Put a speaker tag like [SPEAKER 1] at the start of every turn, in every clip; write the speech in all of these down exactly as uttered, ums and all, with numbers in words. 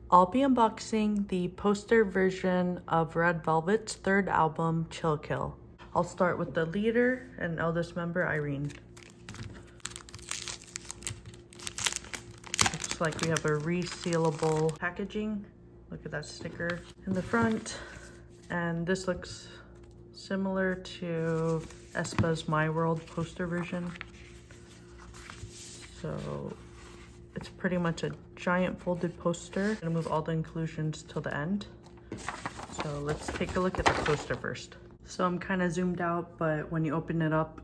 [SPEAKER 1] I'll be unboxing the poster version of Red Velvet's third album, Chill Kill. I'll start with the leader and eldest member, Irene. Looks like we have a resealable packaging. Look at that sticker in the front. And this looks similar to aespa's My World poster version. So it's pretty much a giant folded poster. I'm gonna move all the inclusions till the end. So let's take a look at the poster first. So I'm kind of zoomed out, but when you open it up,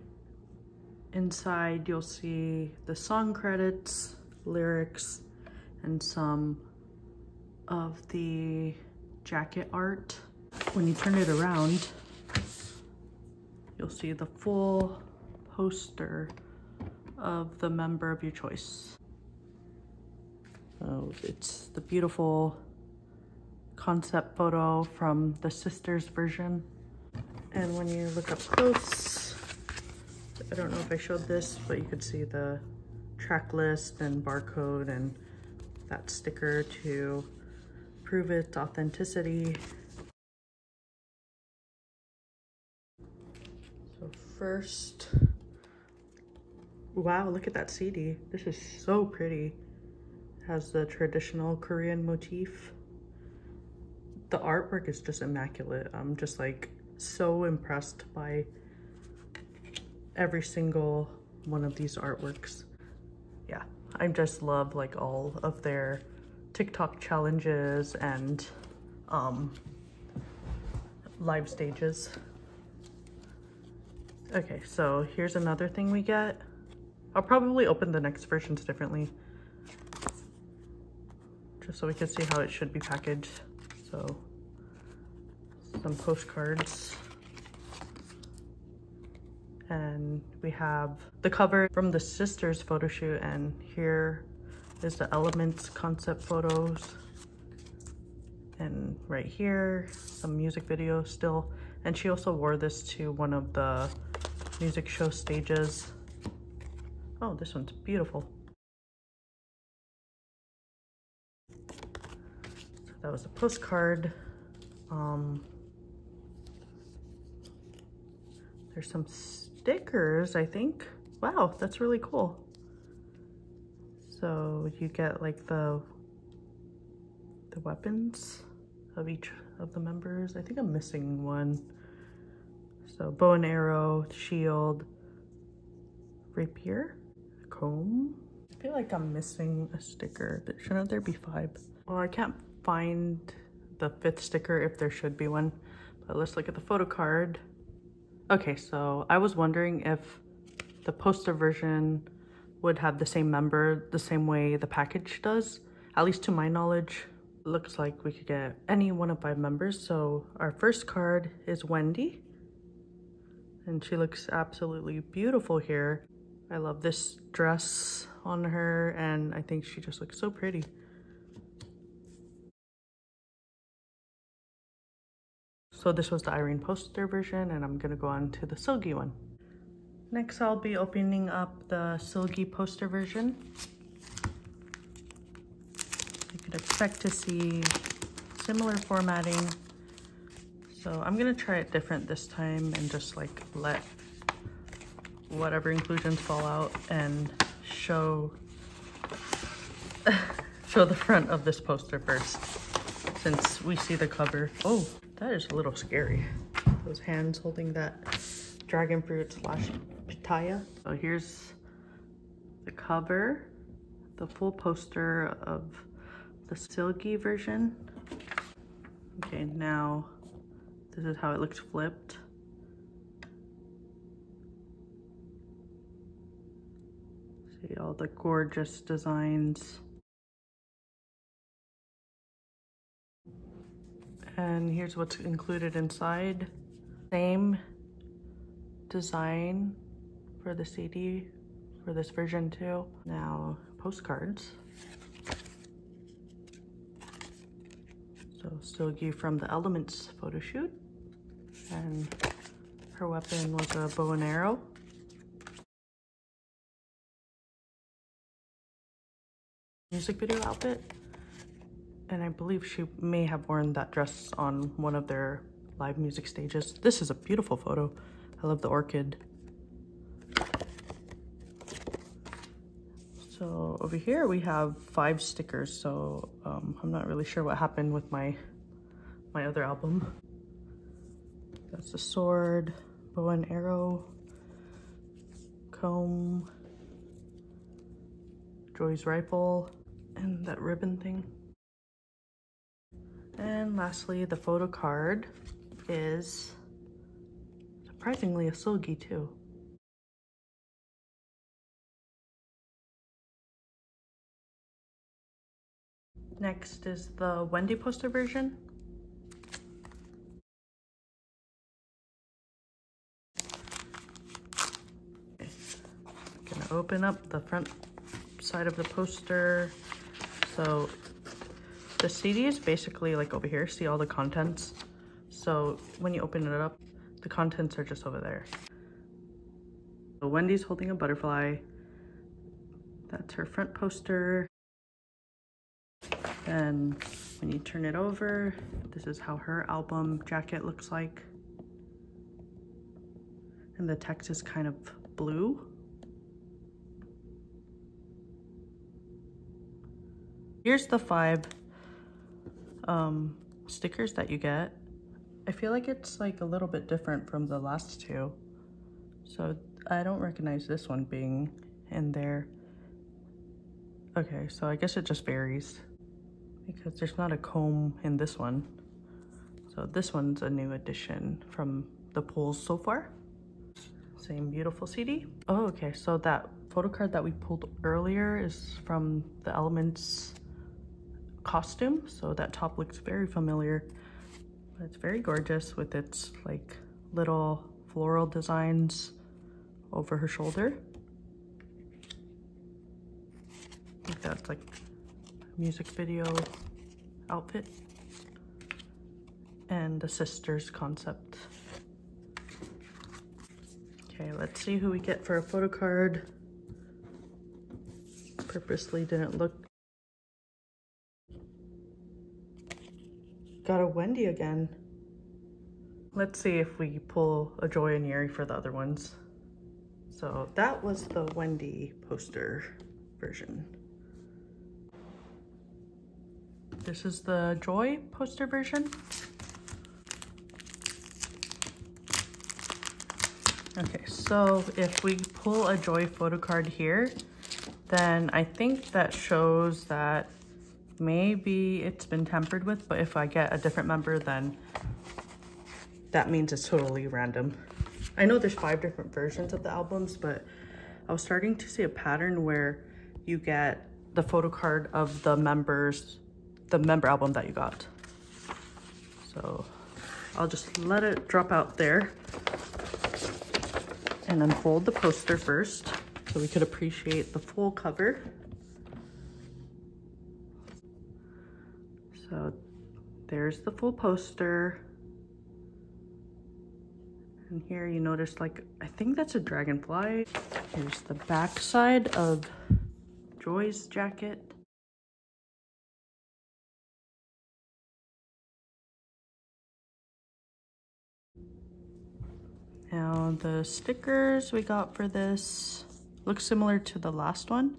[SPEAKER 1] inside you'll see the song credits, lyrics, and some of the jacket art. When you turn it around, you'll see the full poster of the member of your choice. So it's the beautiful concept photo from the sisters version. And when you look up close, I don't know if I showed this, but you could see the track list and barcode and that sticker to prove its authenticity. So first, wow, look at that C D. This is so pretty. Has the traditional Korean motif. The artwork is just immaculate. I'm just like so impressed by every single one of these artworks. Yeah, I just love like all of their TikTok challenges and um, live stages. Okay, so here's another thing we get. I'll probably open the next versions differently, just so we can see how it should be packaged. So some postcards. And we have the cover from the sisters photo shoot, and here is the Elements concept photos. And right here, some music video still. And she also wore this to one of the music show stages. Oh, this one's beautiful. So that was a postcard. Um, there's some stickers, I think. Wow, that's really cool. So you get like the the weapons of each of the members. I think I'm missing one. So bow and arrow, shield, rapier, comb. I feel like I'm missing a sticker. Shouldn't there be five? Well, I can't find the fifth sticker if there should be one, but let's look at the photo card. Okay, so I was wondering if the poster version would have the same member the same way the package does. At least to my knowledge, it looks like we could get any one of five members. So our first card is Wendy, and she looks absolutely beautiful here. I love this dress on her, and I think she just looks so pretty. So this was the Irene poster version, and I'm gonna go on to the Seulgi one. Next, I'll be opening up the Seulgi poster version. You could expect to see similar formatting. So I'm gonna try it different this time and just like let whatever inclusions fall out and show show the front of this poster first, since we see the cover. Oh, that is a little scary. Those hands holding that dragon fruit slash pitaya. So here's the cover, the full poster of the Seulgi version. Okay, now this is how it looks flipped. See all the gorgeous designs. And here's what's included inside. Same design for the C D for this version too. Now, postcards. So Seulgi from the Elements photo shoot. And her weapon was a bow and arrow. Music video outfit. And I believe she may have worn that dress on one of their live music stages. This is a beautiful photo. I love the orchid. So over here we have five stickers. So um, I'm not really sure what happened with my, my other album. That's the sword, bow and arrow, comb, Joy's rifle, and that ribbon thing. And lastly, the photo card is surprisingly a Seulgi too. Next is the Wendy poster version. Okay. I'm gonna open up the front side of the poster. So the C D is basically like over here. See all the contents? So when you open it up, the contents are just over there. So Wendy's holding a butterfly. That's her front poster. And when you turn it over, this is how her album jacket looks like. And the text is kind of blue. Here's the five um, stickers that you get. I feel like it's like a little bit different from the last two. So I don't recognize this one being in there. Okay, so I guess it just varies because there's not a comb in this one. So this one's a new addition from the pulls so far. Same beautiful C D. Oh, okay, so that photo card that we pulled earlier is from the Elements costume. So that top looks very familiar. But it's very gorgeous with its like little floral designs over her shoulder. I think that's like a music video outfit. And the sisters concept. Okay, let's see who we get for a photo card. Purposely didn't look. Got a Wendy again. Let's see if we pull a Joy and Yeri for the other ones. So that was the Wendy poster version. This is the Joy poster version. Okay, so if we pull a Joy photo card here, then I think that shows that maybe it's been tampered with, but if I get a different member, then that means it's totally random. I know there's five different versions of the albums, but I was starting to see a pattern where you get the photo card of the members, the member album that you got. So I'll just let it drop out there and unfold the poster first so we could appreciate the full cover. So there's the full poster. And here you notice, like, I think that's a dragonfly. Here's the back side of Joy's jacket. Now the stickers we got for this look similar to the last one,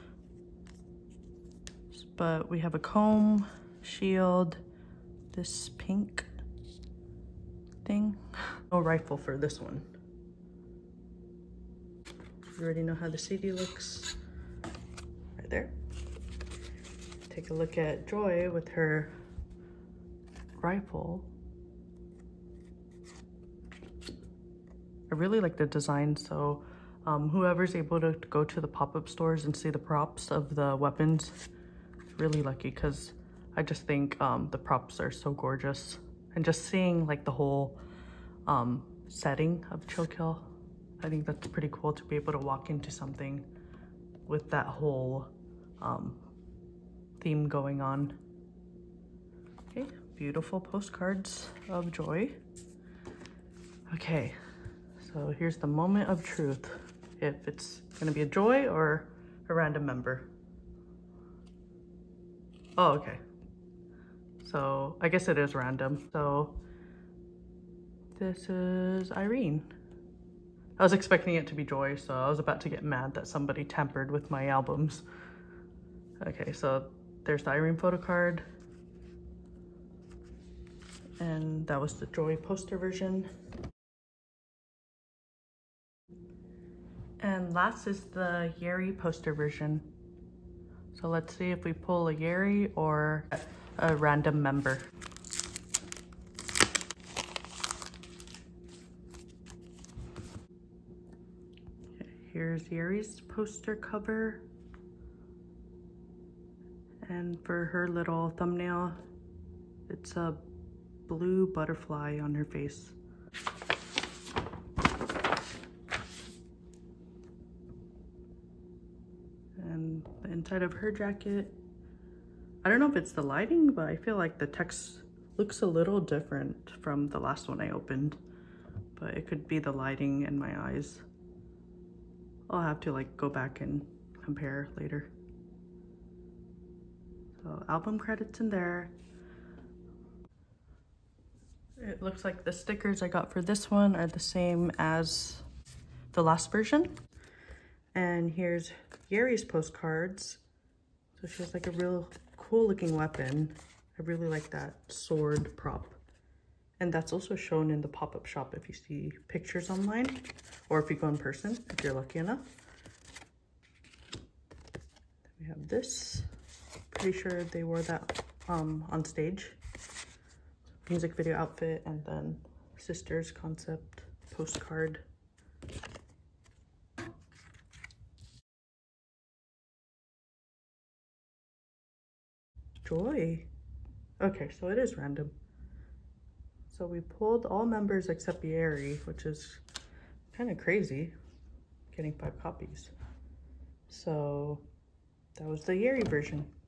[SPEAKER 1] but we have a comb, shield, this pink thing. No rifle for this one. You already know how the C D looks right there. Take a look at Joy with her rifle. I really like the design, so um, whoever's able to go to the pop-up stores and see the props of the weapons is really lucky, because I just think um, the props are so gorgeous. And just seeing like the whole um, setting of Chill Kill, I think that's pretty cool to be able to walk into something with that whole um, theme going on. Okay, beautiful postcards of Joy. Okay. So here's the moment of truth, if it's gonna be a Joy or a random member. Oh, okay. So I guess it is random. So this is Irene. I was expecting it to be Joy, so I was about to get mad that somebody tampered with my albums. Okay, so there's the Irene photo card. And that was the Joy poster version. And last is the Yeri poster version. So let's see if we pull a Yeri or a random member. Okay, here's Yeri's poster cover. And for her little thumbnail, it's a blue butterfly on her face. And the inside of her jacket, I don't know if it's the lighting, but I feel like the text looks a little different from the last one I opened, but it could be the lighting in my eyes. I'll have to like go back and compare later. So album credits in there. It looks like the stickers I got for this one are the same as the last version. And here's Yeri's postcards. So she has like a real cool looking weapon. I really like that sword prop. And that's also shown in the pop-up shop if you see pictures online, or if you go in person, if you're lucky enough. Then we have this. Pretty sure they wore that um, on stage. Music video outfit, and then Sisters concept postcard. Joy. Okay, so it is random. So we pulled all members except Yeri, which is kind of crazy, getting five copies. So that was the Yeri version.